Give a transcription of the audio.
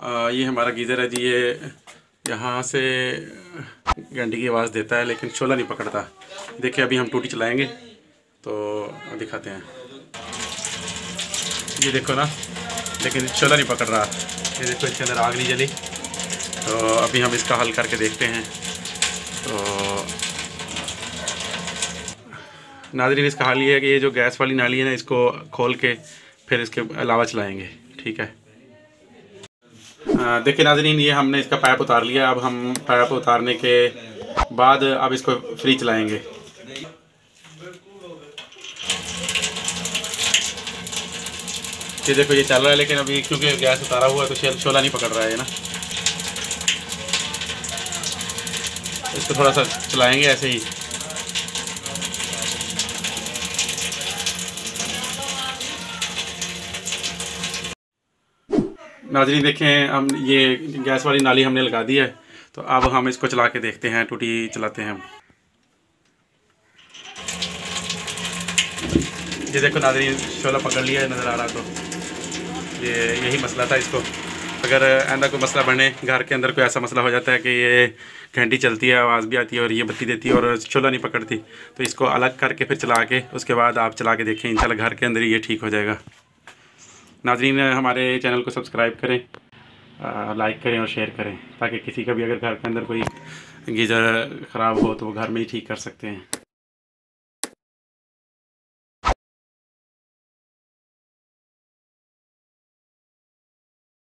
ये हमारा गीज़र है जी। ये यहाँ से घंटी की आवाज़ देता है लेकिन शोला नहीं पकड़ता। देखिए अभी हम टूटी चलाएंगे तो दिखाते हैं। ये देखो ना, लेकिन शोला नहीं पकड़ रहा। ये देखो इसके अंदर आग नहीं जली। तो अभी हम इसका हल करके देखते हैं। तो नाज़रीन, इसका हाल ये है कि ये जो गैस वाली नाली है ना, इसको खोल के फिर इसके अलावा चलाएंगे। ठीक है। देखिए नाज़रीन, ये हमने इसका पाइप उतार लिया। अब हम पाइप उतारने के बाद अब इसको फ्री चलाएंगे। ये देखो ये चल रहा है, लेकिन अभी क्योंकि गैस उतारा हुआ है तो शोला नहीं पकड़ रहा है ना। इसको थोड़ा सा चलाएंगे ऐसे ही। नाज़रीन देखें, हम ये गैस वाली नाली हमने लगा दी है। तो अब हम इसको चला के देखते हैं। टूटी चलाते हैं हम। ये देखो नाज़रीन, शोला पकड़ लिया है, नज़र आ रहा। तो ये यही मसला था। इसको अगर आइंदा कोई मसला बने, घर के अंदर कोई ऐसा मसला हो जाता है कि ये घंटी चलती है, आवाज़ भी आती है और ये बत्ती देती है और शोला नहीं पकड़ती, तो इसको अलग करके फिर चला के उसके बाद आप चला के देखें। इंशाल्लाह घर के अंदर ही ये ठीक हो जाएगा। नाज़रीन, हमारे चैनल को सब्सक्राइब करें, लाइक करें और शेयर करें, ताकि किसी का भी अगर घर के अंदर कोई गीज़र ख़राब हो तो वो घर में ही ठीक कर सकते हैं।